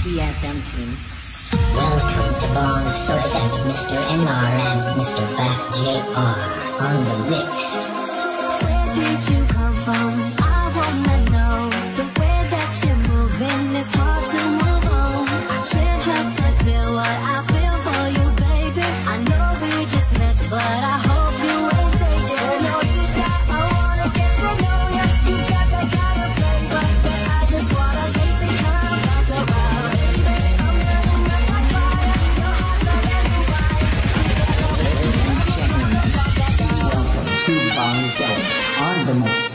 TSM team. Welcome to Bong Soy and Mr. NR and Mr. Beth JR on the mix. Where did you come from? I wanna know. The way that you're moving, it's hard to move on. I can't help but feel what I feel for you, baby. I know we just met, but I hope you ain't taking it. I know you got, I wanna get to know ya. You got that kind of flavor that I just wanna taste and come back around. Baby, I'm burning up like fire. Your heart's already wired. Welcome to Bong Soy on the mix.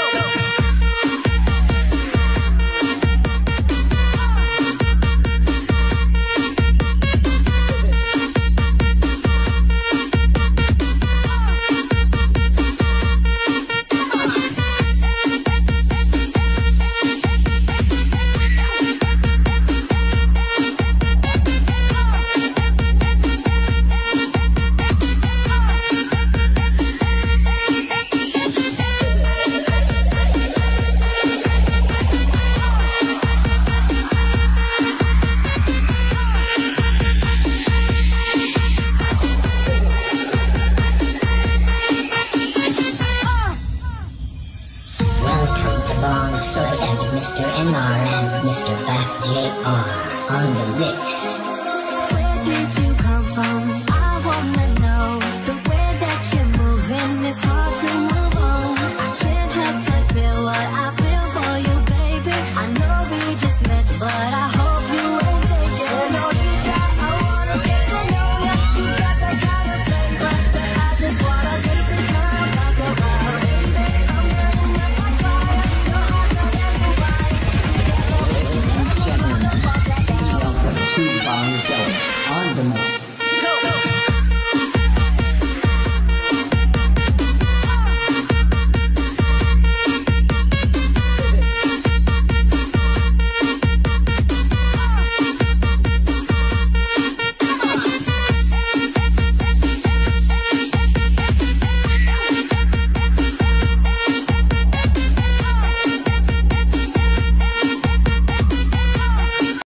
Bong Soy and Mr. NR and Mr. Beth JR on the mix. Where did you come from? I wanna know. The way that you're moving, it's hard to move on. I can't help but feel what I feel for you, baby. I know we just met, but I hope you ain't taking it. I know you got, I wanna get to know ya. You got that kind of flavor that I just wanna taste and come back around. Baby, I'm burning up like fire. Your heart's already wired. Welcome to Bong Soy on the mix.